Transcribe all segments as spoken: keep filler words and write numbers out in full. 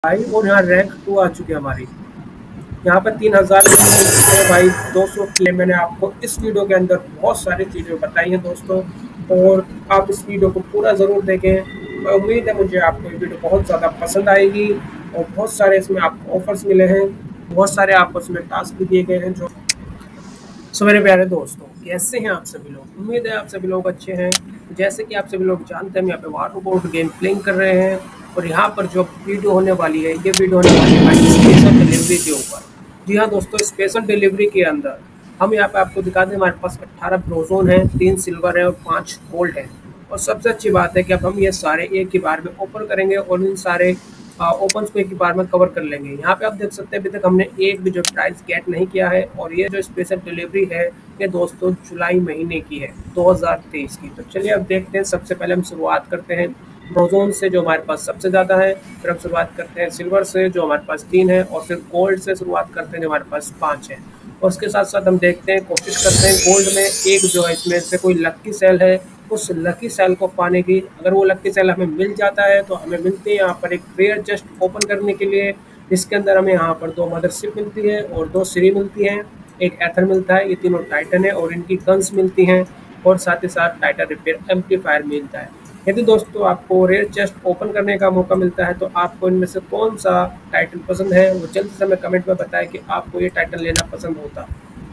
भाई और यहाँ रैंक टू आ चुकी है हमारी। यहाँ पर तीन हज़ार में भाई दो सौ किले मैंने आपको इस वीडियो के अंदर बहुत सारी चीज़ें बताई हैं दोस्तों, और आप इस वीडियो को पूरा ज़रूर देखें। मैं उम्मीद है मुझे आपको ये वीडियो बहुत ज़्यादा पसंद आएगी, और बहुत सारे इसमें आपको ऑफर्स मिले हैं, बहुत सारे आपको इसमें टास्क भी दिए गए हैं। जो सो मेरे प्यारे दोस्तों, कैसे हैं आप सभी लोग? उम्मीद है आप सभी लोग अच्छे हैं। जैसे कि आप सभी लोग जानते हैं, हम यहाँ पे वाटर बोर्ड गेम प्लेइंग कर रहे हैं, और यहाँ पर जो वीडियो होने वाली है, ये वीडियो होने वाली है स्पेशल डिलीवरी के ऊपर। जी हाँ दोस्तों, स्पेशल डिलीवरी के अंदर हम यहाँ पे आपको दिखा दें, हमारे पास अट्ठारह ब्रोजोन है, तीन सिल्वर है और पाँच गोल्ड है। और सबसे अच्छी बात है कि अब हम ये सारे एक ही बार में ओपन करेंगे, और इन सारे ओपन को एक ही बार में कवर कर लेंगे। यहाँ पे आप देख सकते हैं अभी तक हमने एक भी जो प्राइस गेट नहीं किया है, और ये जो स्पेशल डिलीवरी है ये दोस्तों जुलाई महीने की है दो हज़ार तेईस की। तो चलिए अब देखते हैं। सबसे पहले हम शुरुआत करते हैं ब्रोजोन से जो हमारे पास सबसे ज़्यादा है, फिर हम शुरुआत करते हैं सिल्वर से जो हमारे पास तीन है, और फिर गोल्ड से शुरुआत करते हैं जो हमारे पास पाँच है। और उसके साथ साथ हम देखते हैं, कोशिश करते हैं गोल्ड में एक जो है इसमें से कोई लक्की सेल है, उस लकी सेल को पाने की। अगर वो लकी सेल हमें मिल जाता है तो हमें मिलती है यहाँ पर एक रेयर चेस्ट ओपन करने के लिए। इसके अंदर हमें यहाँ पर दो मदरशिप मिलती है और दो सीरी मिलती हैं, एक एथर मिलता है, ये तीनों टाइटन है, और इनकी गन्स मिलती हैं, और साथ ही साथ टाइटन रिपेयर एम्पलीफायर मिलता है। यदि दोस्तों आपको रेयर चेस्ट ओपन करने का मौका मिलता है तो आपको इनमें से कौन सा टाइटन पसंद है, वो जल्दी से हमें कमेंट में बताएं कि आपको ये टाइटन लेना पसंद होता।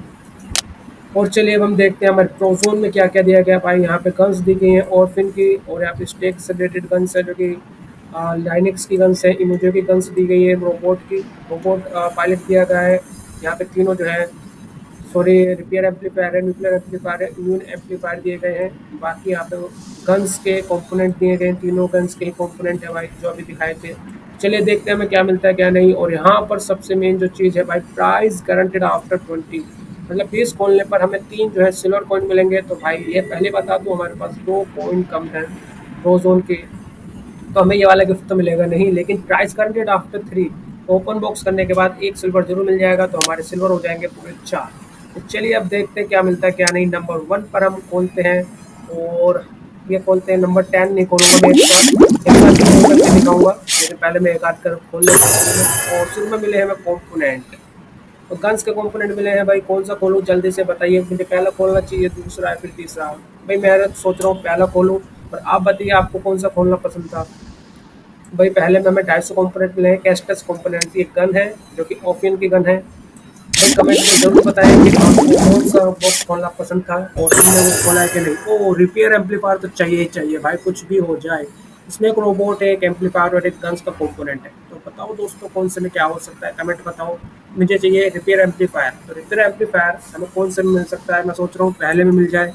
और चलिए अब हम देखते हैं हमारे प्रोजोन में क्या क्या दिया गया भाई। यहाँ पे गन्स दी गई हैं ऑर्फिन की, और यहाँ पे स्टेक से रिलेटेड गन्स है जो कि लाइनिक्स की गन्स है, इमोजो की गन्स दी गई है, रोबोट की रोबोट पायलट दिया गया है। यहाँ पे तीनों जो है सॉरी रिपेयर एम्पलीफायर है, न्यूक्लियर एम्पलीफायर है, इम्यून एम्पलीफायर दिए गए हैं। बाकी यहाँ पे गन्स के कंपोनेंट दिए गए हैं, तीनों गन्स के कंपोनेंट है भाई जो अभी दिखाए थे। चलिए देखते हैं हमें क्या मिलता है क्या नहीं। और यहाँ पर सबसे मेन जो चीज़ है भाई, प्राइस गारंटेड आफ्टर ट्वेंटी, मतलब बीस खोलने पर हमें तीन जो है सिल्वर कॉइन मिलेंगे। तो भाई ये पहले बता दूं, हमारे पास दो कॉइन कम है प्रोजोन के, तो हमें ये वाला गिफ्ट तो मिलेगा नहीं, लेकिन price guaranteed after three, open box करने के बाद एक सिल्वर जरूर मिल जाएगा, तो हमारे सिल्वर हो जाएंगे पूरे चार। तो चलिए अब देखते हैं क्या मिलता है क्या नहीं। नंबर वन पर हम खोलते हैं, और ये खोलते हैं। नंबर टेन नहीं खोलूँगा मैं, एक साथ एक साथ खोल करके दिखाऊँगा, लेकिन पहले मैं एक आध कर खोल लेता हूँ। और शुरू में मिले हमें कॉम्पोनेंट, तो गन्स के कंपोनेंट मिले हैं भाई। कौन सा खोलूँ जल्दी से बताइए, मुझे पहला खोलना चाहिए, दूसरा है, फिर तीसरा। भाई मैं सोच रहा हूँ पहला खोलूँ, और आप बताइए आपको कौन सा खोलना पसंद था। भाई पहले में हमें ढाई सौ कॉम्पोनेंट मिले हैं। कैस्टस कॉम्पोनेंट की एक गन है जो कि ओफियन की गन है। भाई कमेंट में जरूर बताएं कि आपको कौन सा बॉक्स खोलना पसंद था, और तुमने वो खोला है कि नहीं। ओ रिपेयर एम्पलीफायर तो चाहिए ही चाहिए भाई, कुछ भी हो जाए। इसमें एक रोबोट है, एक एम्पलीफायर और एक गन्स का कंपोनेंट है। तो बताओ दोस्तों कौन से में क्या हो सकता है, कमेंट बताओ। मुझे चाहिए रिपेयर एम्पलीफायर, तो रिपेयर एम्पलीफायर हमें कौन से में मिल सकता है? मैं सोच रहा हूँ पहले में मिल जाए।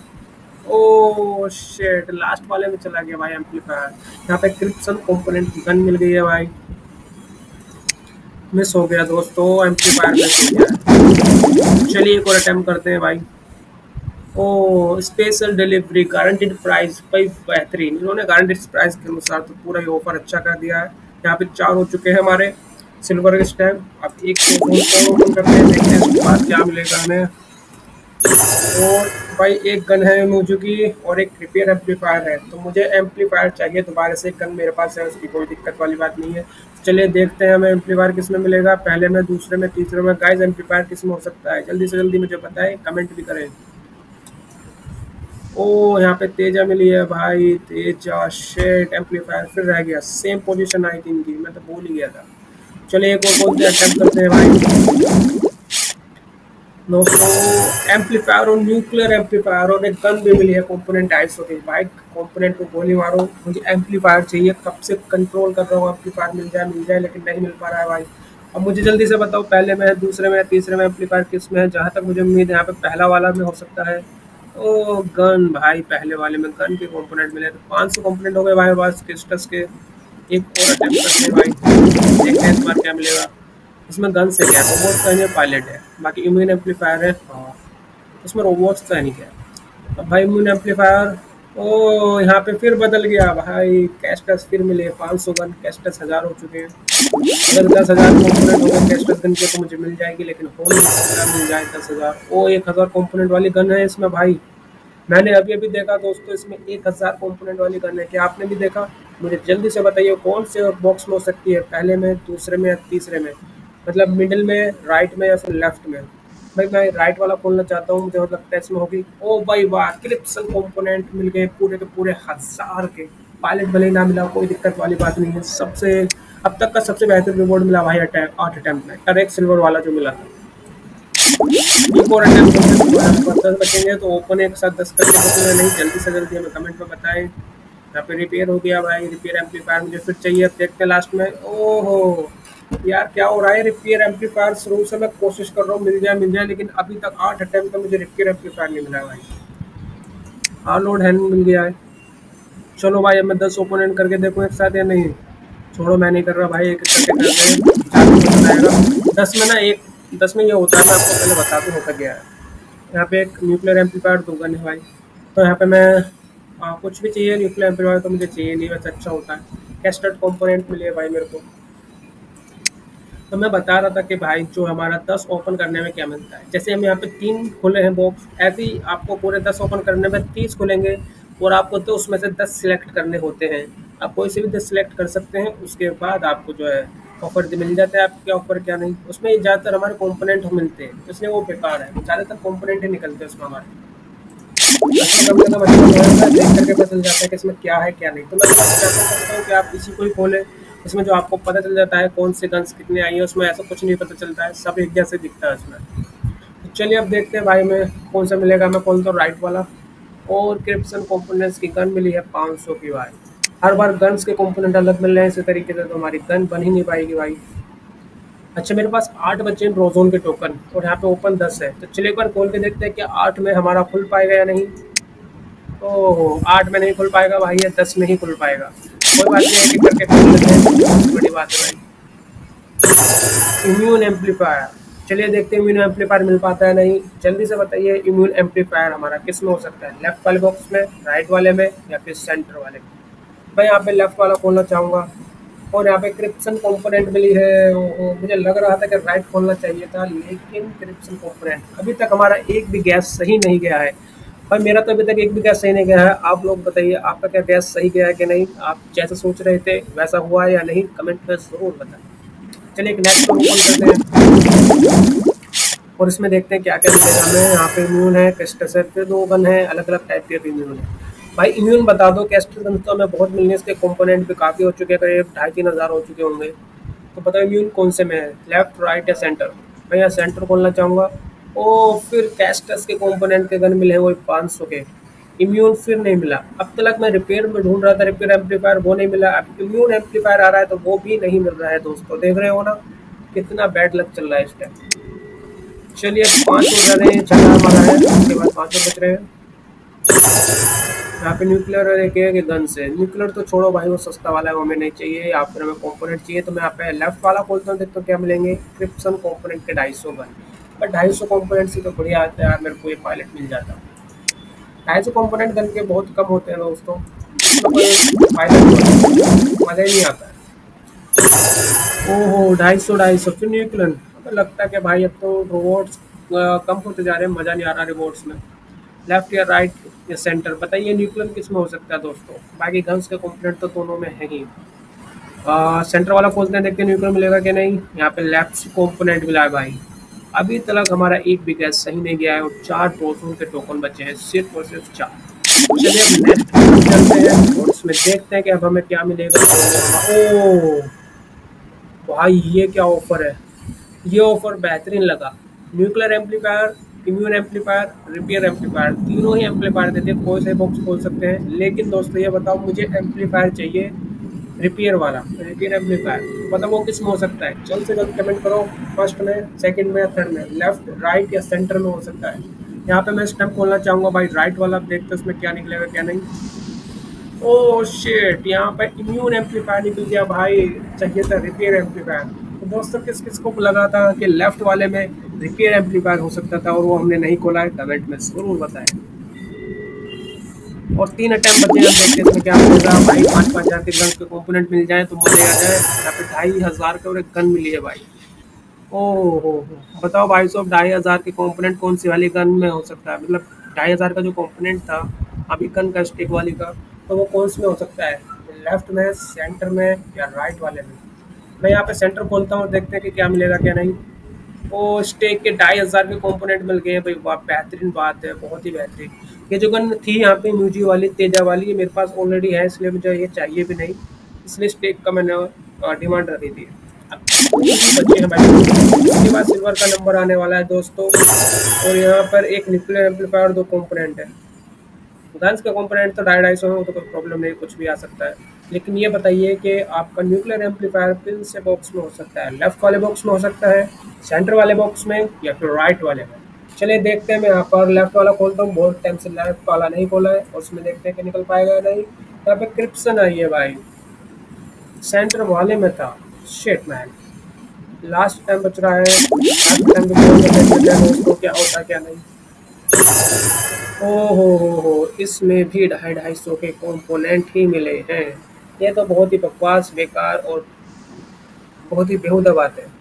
ओह शिट, लास्ट वाले में चला गया भाई एम्पलीफायर। यहाँ पे क्रिप्सन कंपोनेंट की गन मिल गई है भाई, मिस हो गया दोस्तों, एम्पलीफायर मिस हो गया। चलिए एक और अटेम्प्ट करते हैं भाई। ओ स्पेशल डिलीवरी गारंटीड प्राइस भाई, बेहतरीन। इन्होंने गारंटीड प्राइस के अनुसार तो पूरा ये ऑफर अच्छा कर दिया है। यहाँ पे चार हो चुके हैं हमारे सिल्वर के स्टैम्प। अब एक को ओपन करते हैं, देखते हैं उसके बाद क्या मिलेगा हमें। और भाई एक गन है मुझे की, और एक रिपेयर एम्पलीफायर है। तो मुझे एम्पलीफायर चाहिए दोबारा से, गन मेरे पास है, उसकी कोई दिक्कत वाली बात नहीं है। चलिए देखते हैं हमें एम्पलीफायर किस में मिलेगा, पहले में, दूसरे में, तीसरे में। गाइस एम्पलीफायर किस में हो सकता है, जल्दी से जल्दी मुझे बताएं, कमेंट भी करें। ओ यहाँ पे तेजा मिली है भाई, तेजा। शेट, एम्पलीफायर फिर रह गया, सेम पोजीशन आई थी इनकी, मैं तो भूल ही गया था। चलिए एक और बोलते अटेम्प्ट करते हैं भाई दोस्तों। एम्पलीफायर और न्यूक्लियर एम्पलीफायर और एक गन भी मिली है, कंपोनेंट ढाई सौ की। भाई कंपोनेंट को गोली मारो, मुझे एम्पलीफायर चाहिए, कब से कंट्रोल कर रहा हूँ एम्पलीफायर मिल जाए मिल जाए, लेकिन नहीं मिल पा रहा है भाई। अब मुझे जल्दी से बताओ पहले में है, दूसरे में, तीसरे में एम्पलीफायर किस में है? जहाँ तक मुझे उम्मीद है यहाँ पे पहला वाला में हो सकता है। ओ गन भाई, पहले वाले में गन के कंपोनेंट मिले, तो पाँच सौ कंपोनेंट हो गए भाई पास क्रिस्टस के। एक और अटेम्प्ट करते हैं भाई, देखते हैं इस बार क्या मिलेगा। इसमें गन से क्या है, रोबोट का नहीं है, पायलट है। बाकी इम्यून एम्पलीफायर है, हाँ इसमें रोबोट्स का नहीं क्या है। अब भाई इम्यून एम्पलीफायर, ओ यहाँ पे फिर बदल गया भाई। कैस्टस फिर मिले पाँच सौ गन, कैस्टस हज़ार हो चुके हैं। अगर दस हज़ार कॉम्पोनेंट हो गए कैस्टस गन के तो मुझे मिल जाएगी, लेकिन हो नहीं सकता मिल जाए दस हज़ार। ओ एक हज़ार कॉम्पोनेंट वाली गन है इसमें भाई, मैंने अभी अभी देखा दोस्तों, इसमें एक हज़ार कंपोनेंट वाली गन है। क्या आपने भी देखा? मुझे जल्दी से बताइए कौन से और बॉक्स में हो सकती है, पहले में, दूसरे में या तीसरे में? मतलब मिडिल में, राइट में या फिर लेफ्ट में? भाई मैं राइट वाला खोलना चाहता हूँ, मुझे मतलब टेस्ट में होगी। ओ भाई वाह, क्रिप्सन कंपोनेंट मिल गए पूरे के पूरे हजार के। पायलट भले ही ना मिला, कोई दिक्कत वाली बात नहीं है। सबसे अब तक का सबसे बेहतर रिवॉर्ड मिला भाई अटैक आठ अटैम्प्ट में, और एक सिल्वर वाला जो मिला था। एक और अटेम्प्ट होंगे तो दस बचेंगे, तो ओपन एक साथ दस करके बचेंगे नहीं? जल्दी से जल्दी हमें कमेंट में बताएं। यहाँ पे रिपेयर हो गया भाई, रिपेयर एम्पलीफायर मुझे फिर चाहिए। अब देखते हैं लास्ट में। ओहो यार, क्या हो रहा है? रिपेयर एम्पलीफायर शुरू से मैं कोशिश कर रहा हूँ मिल जाए मिल जाए, लेकिन अभी तक आठ अटेम्प्ट में मुझे रिपेयर एम्पलीफायर नहीं मिला है भाई। हार्लोड हैंड मिल गया है। चलो भाई, अब मैं दस ओपोनेंट करके देखूँ एक साथ या नहीं? छोड़ो, मैं नहीं कर रहा भाई, एक एक करके करते हैं, चार में बताएगा। दस में ना एक, दस में ये होता है, मैं आपको पहले बता दूँ होता क्या है। यहाँ पे एक न्यूक्लियर एम्पलीफायर दो गन है भाई। तो यहाँ पे मैं आ, कुछ भी चाहिए न्यूक्लियर एम्पलीफायर तो मुझे चाहिए नहीं, वैसे अच्छा होता है। कैस्टर्ड कंपोनेंट मिले भाई मेरे को। तो मैं बता रहा था कि भाई जो हमारा दस ओपन करने में क्या मिलता है, जैसे हम यहाँ पे तीन खुले हैं बॉक्स, ऐसे ही आपको पूरे दस ओपन करने में तीस खुलेंगे, और आपको तो उसमें से दस सिलेक्ट करने होते हैं। आप कोई से भी दस सिलेक्ट कर सकते हैं, उसके बाद आपको जो है ऑफर मिल जाता है। आप क्या ऑफर क्या नहीं, उसमें ज़्यादातर हमारे कंपोनेंट मिलते हैं, इसलिए वो बेकार है। ज़्यादातर कंपोनेंट ही निकलते हैं उसमें हमारे। अच्छा, कम से कम अच्छा जो है देख करके पता चल जाता है कि इसमें क्या है क्या नहीं। तो मैं प्रेफर करता हूँ कि आप इसी को ही खोलें, इसमें जो आपको पता चल जाता है कौन से गन्स कितने आई है। उसमें ऐसा कुछ नहीं पता चलता है, सब एक जैसे दिखता है उसमें। तो चलिए अब देखते हैं भाई मैं कौन सा मिलेगा। मैं खोलता हूँ राइट वाला, और क्रिप्सन कंपोनेंट्स की गन मिली है पाँच सौ की भाई। हर बार गन्स के कंपोनेंट अलग मिल रहे हैं, इसी तरीके से तो हमारी गन बन ही नहीं पाएगी भाई। अच्छा, मेरे पास आठ बचे हैं रोजोन के टोकन, और यहाँ पे ओपन दस है। तो चलिए एक बार खोल के देखते हैं कि आठ में हमारा खुल पाएगा या नहीं। ओहो, आठ में नहीं खुल पाएगा भाई, ये दस में ही खुल पाएगा। कोई बात नहीं, एक एक करके खोल लेते हैं, बहुत बड़ी बात है भाई। इम्यून एम्पलीफायर, चलिए देखते हैं इम्यून एम्पलीफायर मिल पाता है नहीं। जल्दी से बताइए, इम्यून एम्पलीफायर हमारा किस में हो सकता है? लेफ्ट वाले बॉक्स में, राइट वाले में, या फिर सेंटर वाले में? मैं यहाँ पे लेफ्ट वाला खोलना चाहूँगा, और यहाँ पे क्रिप्सन कंपोनेंट मिली है। ओहो, मुझे लग रहा था कि राइट खोलना चाहिए था, लेकिन क्रिप्सन कंपोनेंट अभी तक हमारा एक भी गैस सही नहीं गया है भाई। मेरा तो अभी तक एक भी गैस सही नहीं गया है। आप लोग बताइए, आपका क्या गैस सही गया है कि नहीं? आप जैसा सोच रहे थे वैसा हुआ है या नहीं? कमेंट में ज़रूर बताएं। चलिए एक नेक्स्ट ओपन करते हैं, और इसमें देखते हैं क्या क्या मिलेगा हमें। यहाँ पे इम्यून है, कैस्टस है, फिर दो गन है, अलग अलग टाइप के इम्यून है भाई। इम्यून बता दो, कैस्टस गन तो हमें बहुत मिलनी है, इसके कंपोनेंट भी काफ़ी हो चुके हैं, करीब ढाई तीन हज़ार हो चुके होंगे। तो बताओ इम्यून कौन से में है, लेफ्ट, राइट या सेंटर? मैं यहाँ सेंटर खोलना चाहूँगा। ओ, फिर कैस्टस के कंपोनेंट के गन मिले हैं वही पाँच सौ के। इम्यून फिर नहीं मिला। अब तक मैं रिपेयर में ढूंढ रहा था, रिपेयर एम्पलीफायर, वो नहीं मिला। अब इम्यून एम्पलीफायर आ रहा है तो वो भी नहीं मिल रहा है दोस्तों। देख रहे हो ना कितना बैड लक चल रहा है इस टाइम। चलिए अब पाँच हो रहे हैं, छः हमारा है, उसके बाद पाँच और बच रहे हैं। यहाँ पे न्यूक्लियर एक है कि गन से। न्यूक्लियर तो छोड़ो भाई, वो सस्ता वाला है, वो हमें नहीं चाहिए। या फिर हमें कंपोनेंट चाहिए, तो मैं यहाँ पे लेफ्ट वाला खोलता हूँ, देखते हो क्या मिलेंगे। क्रिप्सन कंपोनेंट के ढाई सौ गन, पर ढाई सौ कंपोनेंट से तो बढ़िया आता है यार, मेरे को ये पायलट मिल जाता। ढाई सौ कंपोनेंट गन के बहुत कम होते हैं दोस्तों, इसमें कोई फायदा नहीं होता, मज़ा ही नहीं आता है। ओहो, ढाई सौ ढाई सौ फिर न्यूक्लियर। हमें लगता है कि भाई अब तो रिवॉर्ड्स कम होते जा रहे हैं, मज़ा नहीं आ रहा रिवॉर्ड्स में। लेफ्ट या राइट या सेंटर, बताइए न्यूक्लियर किस में हो सकता है दोस्तों? बाकी गन्स के कंपोनेंट तो दोनों में है ही। आ, सेंटर वाला खोलते हैं, देखते हैं न्यूक्लियर मिलेगा कि नहीं। यहाँ पे लेफ्ट कंपोनेंट मिला है भाई। अभी तक हमारा एक भी गैस सही नहीं गया है, और चार टोकन के टोकन बचे हैं, सिर्फ और सिर्फ चार। चलिए अब नेक्स्ट चलते हैं, और इसमें देखते हैं कि अब हमें क्या मिलेगा। ओ भाई, ये क्या ऑफर है? ये ऑफर बेहतरीन लगा। Nuclear amplifier, immune amplifier, repair amplifier, तीनों ही एम्पलीफायर देते हैं, कोई से बॉक्स खोल सकते हैं। लेकिन दोस्तों ये बताओ, मुझे एम्पलीफायर चाहिए रिपेयर वाला, रिपेयर एम्पलीफायर। बताओ वो किस में हो सकता है? जल्द से जल्द कमेंट करो। फर्स्ट में, सेकंड में, थर्ड में, लेफ्ट, राइट या सेंटर में हो सकता है? यहाँ पे मैं स्टेप खोलना चाहूँगा भाई राइट वाला, देखते हैं उसमें क्या निकलेगा क्या नहीं। ओह शिट, यहाँ पे इम्यून एम्पलीफायर निकल गया भाई, चाहिए था रिपेयर एम्पलीफायर। तो दोस्तों किस किस को लगा था कि लेफ्ट वाले में रिपेयर एम्पलीफायर हो सकता था, और वो हमने नहीं खोला है? कमेंट में जरूर बताएं। और तीन अटैम्प्ट बचे हैं, देखते हैं इसमें क्या मिलेगा भाई। पाँच पाँच हज़ार के गन के कंपोनेंट मिल जाए तो मजे आ जाए। यहाँ पे ढाई हज़ार के और एक गन मिली है भाई। ओह हो हो, बताओ भाई साहब, ढाई हज़ार के कंपोनेंट कौन सी वाली गन में हो सकता है? मतलब ढाई हज़ार का जो कंपोनेंट था अभी गन का स्टिक वाली का, तो वो कौन से में हो सकता है, लेफ्ट में, सेंटर में या राइट वाले में। मैं यहाँ पे सेंटर खोलता हूँ, देखते हैं कि क्या मिलेगा क्या नहीं। ओ स्टेक के ढाई हज़ार के कंपोनेंट मिल गए हैं भाई, वाह बेहतरीन बात है, बहुत ही बेहतरीन। ये जो गन थी यहाँ पे म्यूजी वाली, तेजा वाली, ये मेरे पास ऑलरेडी है, इसलिए मुझे ये चाहिए भी नहीं, इसलिए स्टेक का मैंने डिमांड रखी थी। अब बच्चे हैं भाई, उसके बाद सिल्वर का नंबर आने वाला है दोस्तों। और यहाँ पर एक न्यूक्लियर एम्पलीफायर, दो कंपोनेंट है। गन्स का कंपोनेंट तो ढाई ढाई सौ में, तो कोई प्रॉब्लम नहीं, कुछ भी आ सकता है। लेकिन ये बताइए कि आपका न्यूक्लियर एम्पलीफायर किन से बॉक्स में हो सकता है, लेफ्ट वाले बॉक्स में हो सकता है, सेंटर वाले बॉक्स में, या फिर राइट वाले में। चलिए देखते हैं, मैं यहाँ पर लेफ्ट वाला खोलता हूँ, बहुत टाइम से लेफ्ट वाला नहीं खोला है, और उसमें देखते हैं कि निकल पाएगा या नहीं। यहाँ पे क्रिप्सन आई है भाई, सेंटर वाले में था, शिट मैन। लास्ट टाइम बच रहा है, लास्ट टाइम तो बोल देते हैं दोस्तों क्या होता है क्या नहीं। ओ हो हो हो, इसमें भी ढाई ढाई सौ के कंपोनेंट ही मिले हैं। ये तो बहुत ही बकवास, बेकार और बहुत ही बेहुदा बात है।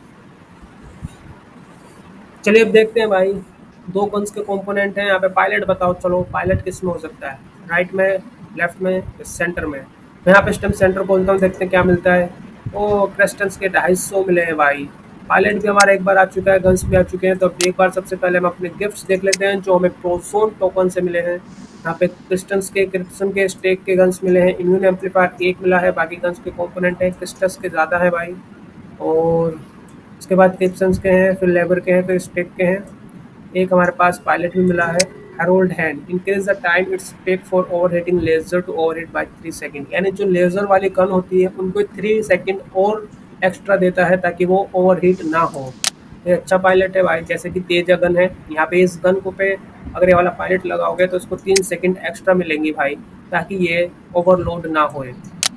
चलिए अब देखते हैं भाई, दो गन्स के कंपोनेंट हैं यहाँ पे। पायलट बताओ, चलो पायलट किस में हो सकता है, राइट में, लेफ्ट में, सेंटर में। मैं यहाँ पे स्टेम सेंटर बोलता हूँ, देखते हैं क्या मिलता है। ओ क्रिस्टल्स के ढाई सौ मिले हैं भाई। पायलट भी हमारा एक बार आ चुका है, गन्स भी आ चुके हैं। तो अब एक बार सबसे पहले हम अपने गिफ्ट्स देख लेते हैं जो हमें प्रोसोन टोकन से मिले हैं। यहाँ पे क्रिस्टल्स के, क्रिप्सन के, स्टेक के गन्स मिले हैं। इम्यून एम्पलीफायर एक मिला है, बाकी गन्स के कंपोनेंट है क्रिस्टल्स के ज़्यादा है भाई। और उसके बाद क्रिप्सन्स के हैं, फिर लेबर के हैं, फिर स्टेक के हैं। एक हमारे पास पायलट भी मिला है, Harold hand, increase the time its take for overheating laser to overheat by three second. यानी जो लेजर वाली गन होती है उनको थ्री सेकेंड और एक्स्ट्रा देता है ताकि वो ओवर हीट ना हो। ये अच्छा पायलट है भाई, जैसे कि तेजा गन है, यहाँ पे इस गन को पे अगर ये वाला पायलट लगाओगे तो इसको तीन सेकेंड एक्स्ट्रा मिलेंगी भाई, ताकि ये ओवरलोड ना होए।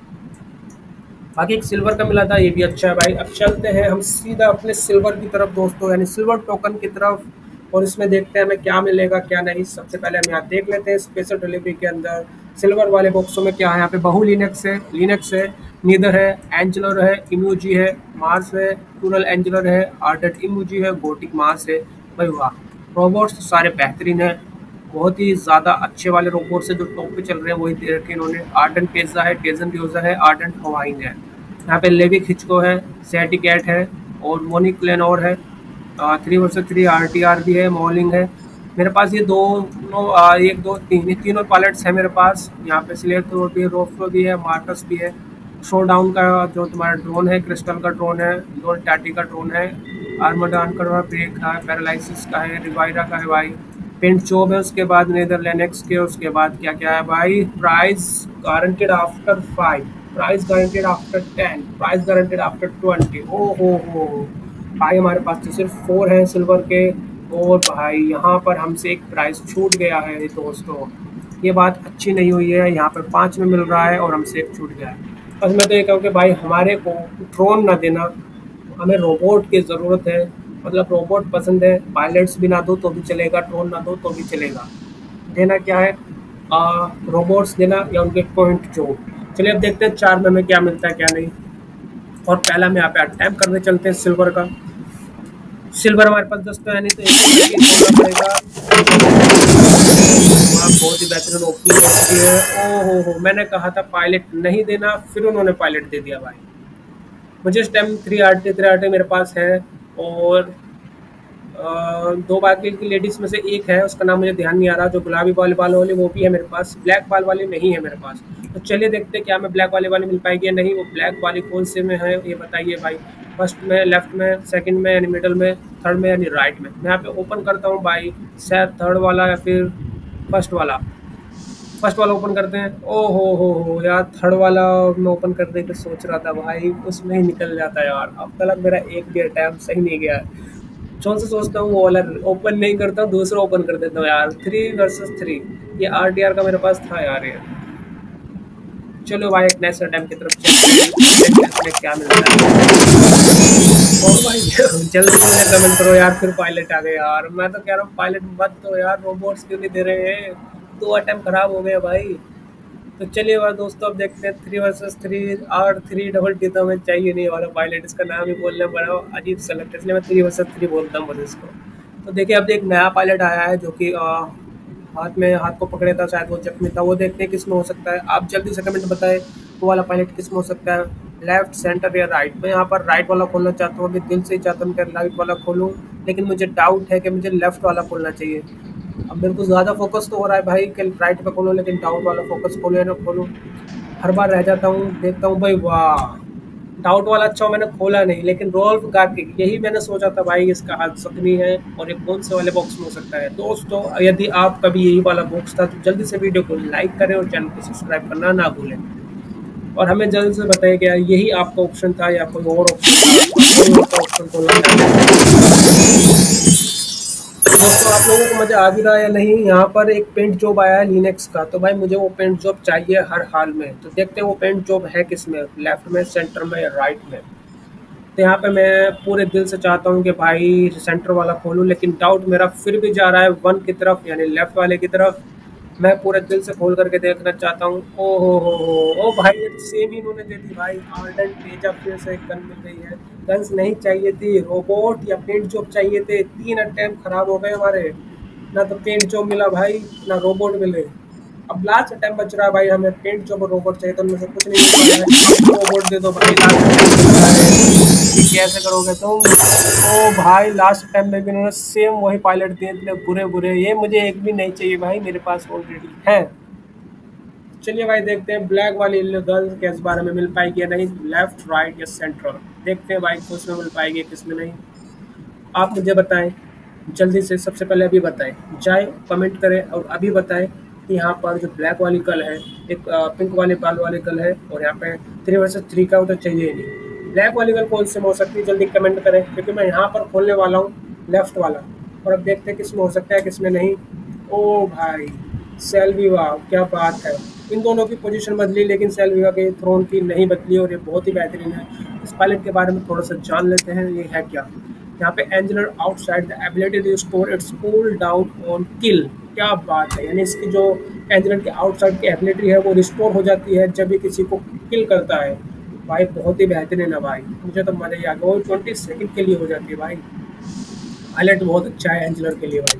बाकी एक सिल्वर का मिला था, ये भी अच्छा है भाई। अब चलते हैं हम सीधा अपने सिल्वर की तरफ दोस्तों, यानी सिल्वर टोकन की तरफ, और इसमें देखते हैं हमें क्या मिलेगा क्या नहीं। सबसे पहले हम यहाँ देख लेते हैं स्पेशल डिलीवरी के अंदर सिल्वर वाले बॉक्सों में क्या है। यहाँ पे बहु लिनक्स है, लिनक्स है, नीदर है, एंजलर है, इमोजी है, मार्स है, टूरल एंजलर है, आर्डेट इमोजी है, गोटिक मार्स है। भाई वाह, रोबोट्स सारे बेहतरीन है, बहुत ही ज़्यादा अच्छे वाले रोबोट्स है जो टॉप पे चल रहे हैं, वही दे रखे इन्होंने। आर्डन पेजा है, टेजन ड्यूजर है, आर्डन हवाइन है। यहाँ पे लेवी खिचको है, सैटी कैट है, और मोनिक क्लेनोर है। Three versus three R T R भी है, मॉलिंग है। मेरे पास ये दो नो आ, एक दो तीन ये तीनों पायलट्स हैं मेरे पास। यहाँ पे स्लेट थ्रो भी है, रोफ्लो भी है, मार्कस भी है। शो डाउन का जो तुम्हारा ड्रोन है, क्रिस्टल का ड्रोन है, डोल टाटी का ड्रोन है, आर्मडान का ब्रेक है, पैरालाइसिस का है, रिवायरा का है भाई, पेंट चोब है। उसके बाद नेदरलैंड्स के, उसके बाद क्या क्या है भाई, price guaranteed after five, price guaranteed after ten, price guaranteed after twenty. ओ हो हो भाई, हमारे पास तो सिर्फ फोर हैं सिल्वर के, और भाई यहाँ पर हमसे एक प्राइस छूट गया है दोस्तों। ये बात अच्छी नहीं हुई है, यहाँ पर पाँच में मिल रहा है और हमसे एक छूट गया है। बस मैं तो ये कहूँ कि भाई हमारे को ड्रोन ना देना, हमें रोबोट की ज़रूरत है। मतलब रोबोट पसंद है, पायलट्स भी ना दो तो भी चलेगा, ड्रोन ना दो तो भी चलेगा। देना क्या है, आ, रोबोट्स देना या उनके पॉइंट जो। चलिए अब देखते हैं चार में हमें क्या मिलता है क्या नहीं। और पहला में यहाँ पे अटैम्प करने चलते हैं सिल्वर का। सिल्वर हमारे पास दस तो है नहीं, तो एक बोलना पड़ेगा। हाँ, बहुत ही बेहतरीन ओपनिंग हो चुकी है। ओ हो हो, मैंने कहा था पायलट नहीं देना, फिर उन्होंने पायलट दे दिया भाई। मुझे इस time three R T three R T मेरे पास है, और अ, दो बाकी की लेडीज़ में से एक है, उसका नाम मुझे ध्यान नहीं आ रहा, जो गुलाबी बाल बाल वाली वो भी है मेरे पास, ब्लैक बाल वाली नहीं है मेरे पास। तो चलिए देखते हैं क्या हमें ब्लैक वाली वाली मिल पाएगी या नहीं। वो ब्लैक वाली कौन से में है ये बताइए भाई, फर्स्ट में, लेफ्ट में, सेकंड में यानी मिडल में, थर्ड में यानी राइट में। मैं यहाँ पे ओपन करता हूँ भाई, शायद थर्ड वाला या फिर फर्स्ट वाला। फर्स्ट वाला ओपन करते हैं। ओ हो हो हो यार, थर्ड वाला मैं ओपन करने की सोच रहा था भाई, उसमें ही निकल जाता है यार। अब तक मेरा एक भी अटैम्प्ट सही नहीं गया है। कौन सा सोचता हूँ वो वाला ओपन नहीं करता हूँ, दूसरा ओपन कर देता हूँ यार। थ्री वर्सेस थ्री, ये आर टी आर का मेरे पास था यार ये। चलो भाई एक नेक्स्ट अटैम्प्ट की तरफ चलते हैं, इसमें क्या मिलता है। और भाई जल्दी मुझे कमेंट करो यार, फिर पायलट आ गए यार। मैं तो कह रहा हूँ पायलट मत दो यार, रोबोट्स क्यों नहीं दे रहे हैं। दो अटैम्प्ट खराब हो गए भाई। तो चलिए भाई दोस्तों, अब देखते हैं थ्री वर्सेस थ्री, और थ्री डबल टी तो हमें चाहिए नहीं वाला पायलट, इसका नाम ही बोलना बड़ा अजीब सा लगता है, इसलिए मैं थ्री वर्सेस थ्री बोलता हूँ बस इसको। तो देखिए अब एक नया पायलट आया है जो कि हाथ में हाथ को पकड़े था, शायद वो जख्मी था। वो देखते हैं किस में हो सकता है। आप जल्दी से कमेंट बताएं वो वाला पायलट किस में हो सकता है, लेफ्ट, सेंटर या राइट। मैं यहाँ पर राइट वाला खोलना चाहता हूँ, अभी दिल से ही चाहता हूँ कि राइट वाला खोलूँ, लेकिन मुझे डाउट है कि मुझे लेफ्ट वाला खोलना चाहिए। अब मेरे को ज़्यादा फोकस तो हो रहा है भाई कि राइट पे खोलूँ, लेकिन डाउट वाला फोकस खोलूँ या ना खोलूँ, हर बार रह जाता हूँ। देखता हूँ भाई, वाह, डाउट वाला अच्छा मैंने खोला नहीं, लेकिन रोल्फ गार्किक यही मैंने सोचा था भाई, इसका हाथ जख्मी है और ये कौन से वाले बॉक्स में हो सकता है। दोस्तों यदि आप कभी यही वाला बॉक्स था तो जल्दी से वीडियो को लाइक करें और चैनल को सब्सक्राइब करना ना भूलें, और हमें जल्द से बताइए क्या यही आपका ऑप्शन था या कोई और ऑप्शन था, कोई और का ऑप्शन खोलना चाहते हैं। तो दोस्तों आप लोगों को मज़ा आ भी रहा है या नहीं। यहाँ पर एक पेंट जॉब आया है लिनक्स का, तो भाई मुझे वो पेंट जॉब चाहिए हर हाल में। तो देखते हैं वो पेंट जॉब है किस में, लेफ्ट में, सेंटर में या राइट में। तो यहाँ पे मैं पूरे दिल से चाहता हूँ कि भाई सेंटर वाला खोलूँ, लेकिन डाउट मेरा फिर भी जा रहा है वन की तरफ, यानी लेफ्ट वाले की तरफ। मैं पूरे दिल से खोल करके देखना चाहता हूँ। ओ हो हो हो ओ भाई, ये तो सेम ही इन्होंने दे दी भाई। आर्डन तेजा फिर से एक गन मिल गई है। गन्स नहीं चाहिए थी, रोबोट या पेंट जॉब चाहिए थे। तीन अटेम्प्ट खराब हो गए हमारे, ना तो पेंट जॉब मिला भाई, ना रोबोट मिले। अब लास्ट अटेम्प्ट बच रहा है भाई, हमें पेंट जॉब और रोबोट चाहिए, तो उनमें से कुछ नहीं मिल रहा है। रोबोट दे दो भाई, लास्ट अटेम्प्ट बच रहा है। ये कैसे करोगे तुम? ओ भाई, लास्ट टाइम में भी इन्होंने सेम वही पायलट दिए, इतने बुरे बुरे। ये मुझे एक भी नहीं चाहिए भाई, मेरे पास ऑलरेडी है। चलिए भाई देखते हैं ब्लैक वाली गर्ल के इस बारे में मिल पाएगी या नहीं, लेफ्ट, राइट या सेंट्रल। देखते हैं भाई किस में मिल पाएगी किस में नहीं। आप मुझे बताएं जल्दी से, सबसे पहले अभी बताएं, जाए कमेंट करें और अभी बताएं कि यहाँ पर जो ब्लैक वाली कल है, एक पिंक वाले बाल वाली कल है, और यहाँ पे थ्री वर्सेस थ्री का तो चाहिए ही नहीं। ब्लैक वाली कल कौन से में हो सकती है, जल्दी कमेंट करें, क्योंकि मैं यहाँ पर खोलने वाला हूँ लेफ्ट वाला। और अब देखते हैं किस में हो सकता है किस में नहीं। ओ भाई, सेल्विवा, क्या बात है। इन दोनों की पोजीशन बदली, लेकिन सेल्विवा के थ्रोन की नहीं बदली, और ये बहुत ही बेहतरीन है। इस पायलट के बारे में थोड़ा सा जान लेते हैं, ये है क्या। यहाँ पे angler outside the ability to store its cool down on kill. क्या बात है, यानी इसकी जो एंजलर के आउटसाइड की एबिलिटी है वो रिस्टोर हो जाती है जब भी किसी को किल करता है। भाई बहुत ही बेहतरीन है भाई, मुझे तो मजा ही आ गया। वो ट्वेंटी सेकंड के लिए हो जाती है भाई। हाईलाइट बहुत अच्छा है एंजलर के लिए भाई,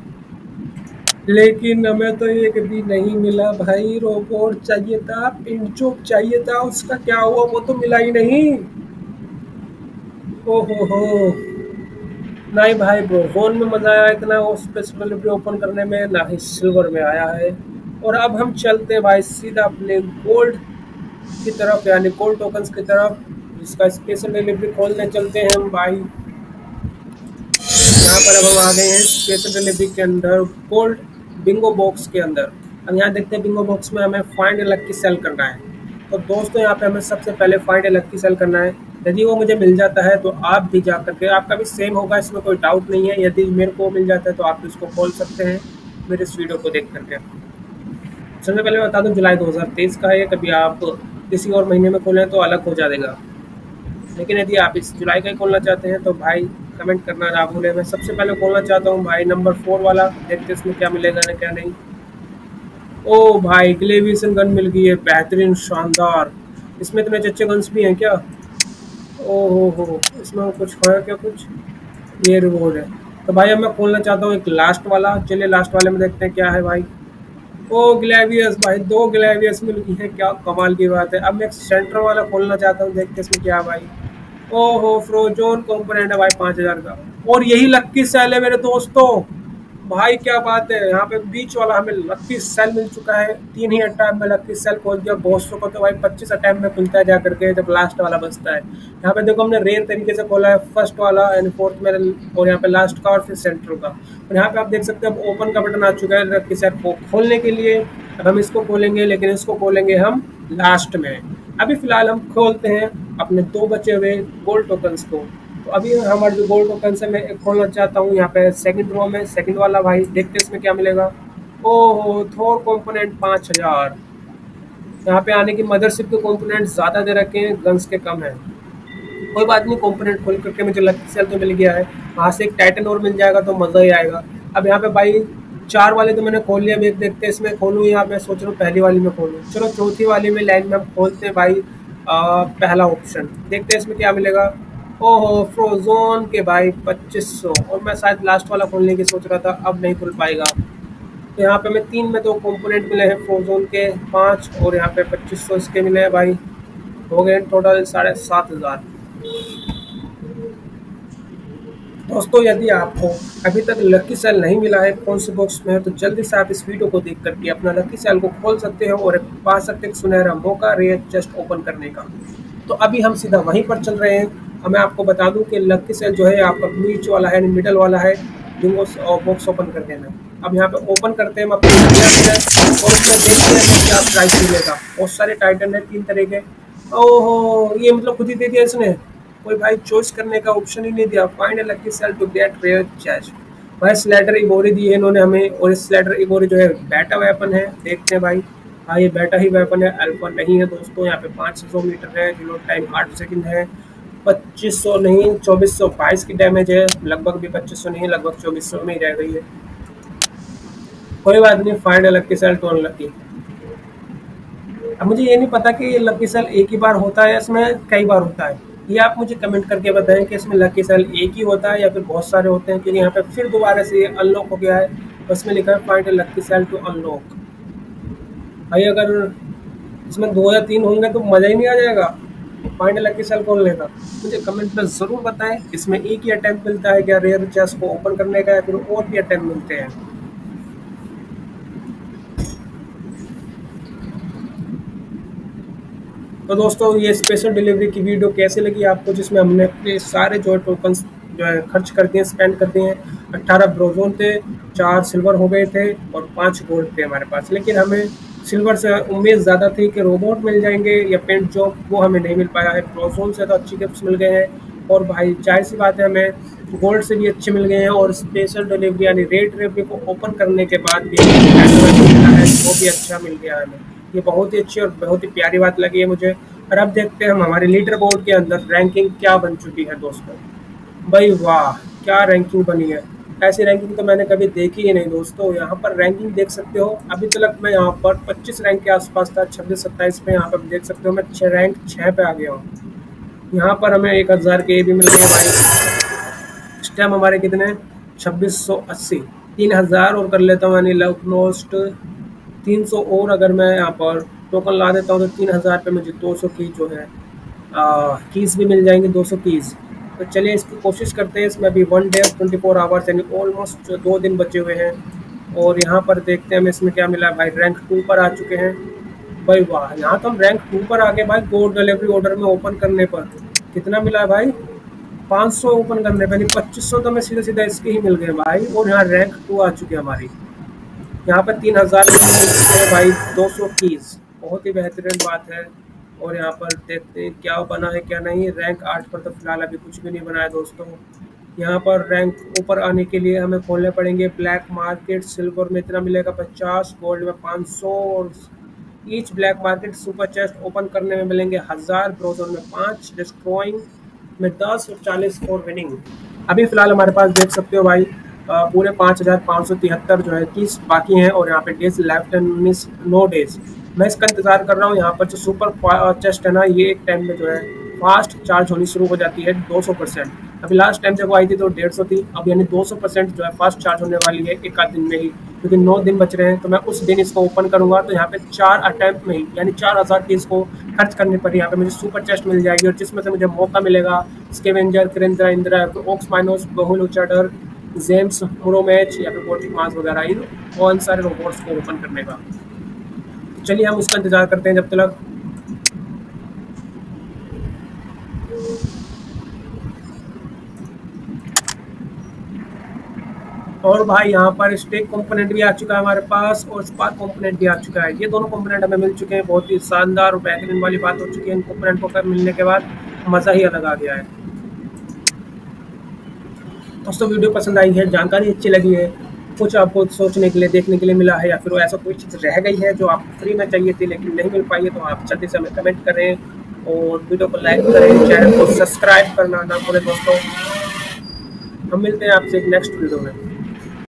लेकिन हमें तो एक भी नहीं मिला भाई। रोबोट चाहिए था, पिंचो चाहिए था, उसका क्या हुआ, वो तो मिला ही नहीं। ओ हो हो नहीं भाई ब्रो, फोन में मज़ा आया इतना वो स्पेशल ओपन करने में, ना ही सिल्वर में आया है। और अब हम चलते हैं भाई सीधा अपने गोल्ड की तरफ, यानी गोल्ड टोकन्स की तरफ, जिसका स्पेशल डिलीवरी खोलने चलते हैं हम भाई। यहाँ पर अब हम आ गए हैं स्पेशल डिलीवरी के अंदर, गोल्ड बिंगो बॉक्स के अंदर। अब यहाँ देखते हैं बिंगो बॉक्स में हमें फाइंड लकी सेल करना है। तो दोस्तों यहाँ पे हमें सबसे पहले फाइंड लकी सेल करना है। यदि वो मुझे मिल जाता है तो आप भी जा करके, आपका भी सेम होगा, इसमें कोई डाउट नहीं है। यदि मेरे को मिल जाता है तो आप इसको खोल सकते हैं मेरे इस वीडियो को देख करके। सबसे पहले बता दूं जुलाई दो हज़ार तेईस का है, कभी आप किसी और महीने में खोलें तो अलग हो जाएगा, लेकिन यदि आप इस जुलाई का ही खोलना चाहते हैं तो भाई कमेंट करना ना भूलें। मैं सबसे पहले खोलना चाहता हूँ भाई नंबर फोर वाला, देखते इसमें क्या मिलेगा ना क्या नहीं। ओ भाई, ग्लेविएशन गन मिल गई है, बेहतरीन, शानदार। इसमें इतने अच्छे गन्स भी हैं क्या? ओ हो हो, इसमें कुछ है क्या कुछ? ये रिवॉर्ड है। तो भाई अब मैं खोलना चाहता हूँ एक लास्ट वाला। चलिए लास्ट वाले में देखते हैं क्या है भाई। ओ ग्लेवियस भाई, दो ग्लेवियस मिल गई है, क्या कमाल की बात है। अब मैं एक सेंटर वाला खोलना चाहता हूँ, देखते इसमें क्या है भाई। ओहो, फ्रोजोन कंपोनेंट है भाई पाँच हज़ार का, और यही लक्की सेल है मेरे दोस्तों। भाई क्या बात है, यहाँ पे बीच वाला हमें लक्की सेल मिल चुका है। तीन ही अटैम्प में लक्की सेल खोल दिया। बॉसों को तो भाई पच्चीस अटैम्प में खुलता है जा करके जब लास्ट वाला बचता है। यहाँ पे देखो हमने रेयर तरीके से खोला है, फर्स्ट वाला यानी फोर्थ में, और यहाँ पे लास्ट का और फिर सेंटर का। और यहाँ पे आप देख सकते हैं अब ओपन का बटन आ चुका है लक्की सेल को खोलने के लिए। अब हम इसको खोलेंगे, लेकिन इसको खोलेंगे हम लास्ट में। अभी फिलहाल हम खोलते हैं अपने दो बचे हुए गोल्ड टोकन्स को। तो अभी हमारे जो गोल्ड टोकन है मैं एक खोलना चाहता हूँ यहाँ पे सेकंड रो में, सेकंड वाला भाई, देखते हैं इसमें क्या मिलेगा। ओहो, थोर कंपोनेंट पाँच हज़ार। यहाँ पे आने की मदरशिप के कंपोनेंट ज़्यादा दे रखे हैं, गन्स के कम है। कोई बात नहीं, कंपोनेंट खोल करके मुझे लकी सेल तो मिल गया है, वहाँ से एक टाइटन और मिल जाएगा तो मज़ा ही आएगा। अब यहाँ पे भाई चार वाले तो मैंने खोल लिया, अब एक देखते हैं इसमें खोलूँ या मैं सोच रहा हूँ पहली वाली में खोलूँ। चलो चौथी वाली में लाइन में हम खोलते हैं भाई। आ, पहला ऑप्शन देखते हैं इसमें क्या मिलेगा। ओहो, फ्रोजोन के भाई पच्चीस सौ, और मैं शायद लास्ट वाला खोलने की सोच रहा था, अब नहीं खुल पाएगा। तो यहाँ पे हमें तीन में दो कंपोनेंट मिले हैं फ्रोजोन के पाँच, और यहाँ पे पच्चीस सौ इसके मिले हैं भाई। हो गए टोटल साढ़े सात हज़ार। दोस्तों यदि आपको अभी तक लकी सेल नहीं मिला है कौन से बॉक्स में है, तो जल्दी से आप इस वीडियो को देख करके अपना लकी सेल को खोल सकते हो और पा सकते हैं सुनहरा मौका रेयर चेस्ट ओपन करने का। तो अभी हम सीधा वहीं पर चल रहे हैं। अब मैं आपको बता दूं कि लकी सेल जो है आपका बीच वाला है, मिडल वाला है, जिनको बॉक्स ओपन कर देना। अब यहाँ पे ओपन करते हैं हम अपने और उसमें देखते हैं क्या प्राइस मिलेगा। बहुत सारे टाइटन है तीन तरह के। ओहो, ये मतलब खुद ही दे दिया इसने, कोई भाई चॉइस करने का ऑप्शन ही नहीं दिया। Find a lucky cell to get rare chest. भाई स्लेटर इगोरी दी है इन्होंने हमें, और इस स्लेटर इगोरी जो है बेटा वेपन है। देखते हैं भाई, हाँ ये बेटा ही वेपन है, अल्फा नहीं है दोस्तों। यहाँ पे पाँच सौ मीटर है, रिलोड टाइम आठ सेकंड है, पच्चीस सौ नहीं चौबीस सौ बाईस की डैमेज है, लगभग भी पच्चीस सौ नहीं, लगभग चौबीस सौ में ही रह गई है। कोई बात नहीं, find a lucky cell to unlucky. अब मुझे ये नहीं पता कि ये लकी सेल एक ही बार होता है, इसमें कई बार होता है। ये आप मुझे कमेंट करके बताएं कि इसमें लकी सेल एक ही होता है या फिर बहुत सारे होते हैं, क्योंकि यहाँ पे फिर दोबारा से ये अनलॉक हो गया है। उसमें लिखा है find a lucky cell to unlock. भाई अगर इसमें दो या तीन होंगे तो मज़ा ही नहीं आ जाएगा फाइंड अ लकी सेल खोलने का। मुझे कमेंट में ज़रूर बताएं इसमें एक ही अटैम्प्ट मिलता है क्या रेयर चेस्ट को ओपन करने का, या फिर और भी अटैम्प्ट मिलते हैं। तो दोस्तों ये स्पेशल डिलीवरी की वीडियो कैसे लगी आपको, जिसमें हमने अपने सारे जो टोकन्स जो है खर्च कर दिए, स्पेंड कर दिए हैं। अट्ठारह ब्रोजोन थे, चार सिल्वर हो गए थे और पाँच गोल्ड थे हमारे पास। लेकिन हमें सिल्वर से उम्मीद ज़्यादा थी कि रोबोट मिल जाएंगे या पेंट जॉब, वो हमें नहीं मिल पाया है। ब्रोजोन से तो अच्छी गिफ्ट्स मिल गए हैं, और भाई जाहिर सी बात है हमें गोल्ड से भी अच्छे मिल गए हैं, और स्पेशल डिलीवरी यानी रेड डिलीवरी को ओपन करने के बाद भी मिला है, वो भी अच्छा मिल गया है हमें। ये बहुत ही अच्छी और बहुत ही प्यारी बात लगी है मुझे। और अब देखते हैं हम हमारे लीडर बोर्ड के अंदर रैंकिंग क्या बन चुकी है दोस्तों। भाई वाह, क्या रैंकिंग बनी है। ऐसी रैंकिंग तो मैंने कभी देखी ही नहीं दोस्तों। यहाँ पर रैंकिंग देख सकते हो, अभी तक मैं यहाँ पर पच्चीस रैंक के आसपास था, छब्बीस सत्ताईस पे। यहाँ पर देख सकते हो मैं छः रैंक छः पे आ गया हूँ। यहाँ पर हमें एक हज़ार के भी मिल गए भाई। इस टाइम हमारे कितने, छब्बीस सौ अस्सी, तीन हज़ार और कर लेता हूँ, यानी ऑलमोस्ट तीन सौ और अगर मैं यहाँ पर टोकन ला देता हूँ तो तीन हज़ार पे मुझे दो सौ की जो है कीज़ भी मिल जाएंगे, दो सौ कीज़। तो चलिए इसकी कोशिश करते हैं। इसमें अभी one day twenty four hours यानी ऑलमोस्ट दो दिन बचे हुए हैं। और यहाँ पर देखते हैं हमें इसमें क्या मिला है। भाई रैंक टू पर आ चुके हैं। भाई वाह, यहाँ तो हम रैंक टू पर आ गए भाई। गोल्ड डिलीवरी ऑर्डर में ओपन करने पर कितना मिला है भाई, पाँच सौ ओपन करने पर, पच्चीस सौ तो हमें सीधा सीधा इसके ही मिल गए भाई। और यहाँ रैंक टू आ चुकी है हमारी। यहाँ पर तीन हज़ार में भाई दो सौ कीज़, बहुत ही बेहतरीन बात है। और यहाँ पर देखते हैं क्या बना है क्या नहीं। रैंक आठ पर तो फिलहाल अभी कुछ भी नहीं बना है दोस्तों। यहाँ पर रैंक ऊपर आने के लिए हमें खोलने पड़ेंगे ब्लैक मार्केट। सिल्वर में इतना मिलेगा पचास, गोल्ड में पाँच सौ, और each black market super chest open करने में मिलेंगे हज़ार, ब्रोजन में पाँच, डिस्ट्रॉइंग में दस और चालीस फॉर विनिंग। अभी फिलहाल हमारे पास देख सकते हो भाई पूरे पाँच हज़ार पाँच सौ तिहत्तर जो है तीस बाकी हैं, और यहाँ पे डेज लेफ्ट एंड उन्नीस नौ डेज। मैं इसका इंतज़ार कर रहा हूँ। यहाँ पर जो सुपर चेस्ट है ना, ये एक टाइम में जो है फास्ट चार्ज होनी शुरू हो जाती है दो सौ परसेंट। अभी लास्ट टाइम जब वो आई थी तो डेढ़ सौ थी, अब यानी दो सौ परसेंट जो है फास्ट चार्ज होने वाली है एक आध दिन में ही, क्योंकि नौ दिन बच रहे हैं। तो मैं उस दिन इसको ओपन करूँगा तो यहाँ पे चार अटैम्प्ट में ही यानी चार हज़ार की इसको खर्च करने पर यहाँ पे मुझे सुपर चेस्ट मिल जाएगी, और जिसमें से मुझे मौका मिलेगा स्केवेंजर, क्रेंद्रा, इंद्रा, ओक्स माइनोस, बहुल उचाडर, जेम्स, मुरो मैच या फिर बोटिक मास वगैरह, इन और सारे रोबोट्स को ओपन करने का। चलिए हम उसका इंतज़ार करते हैं जब तक। और भाई यहाँ पर स्टेक कंपोनेंट भी आ चुका है हमारे पास, और स्पार्क कंपोनेंट भी आ चुका है। ये दोनों कंपोनेंट हमें मिल चुके हैं। बहुत ही शानदार और बेहतरीन वाली बात हो चुकी है। इन कंपोनेंट को कर मिलने के बाद मज़ा ही अलग आ गया है। दोस्तों वीडियो पसंद आई है, जानकारी अच्छी लगी है, कुछ आपको सोचने के लिए देखने के लिए मिला है, या फिर ऐसा कोई चीज़ रह गई है जो आप फ्री में चाहिए थी लेकिन नहीं मिल पाई है, तो आप जल्दी से हमें कमेंट करें और वीडियो को लाइक करें, चैनल को सब्सक्राइब करना ना भूलें दोस्तों। हम मिलते हैं आपसे एक नेक्स्ट वीडियो में।